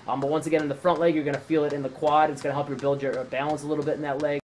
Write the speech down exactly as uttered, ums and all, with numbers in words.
Um, but once again, in the front leg, you're going to feel it in the quad. It's going to help you build your balance a little bit in that leg.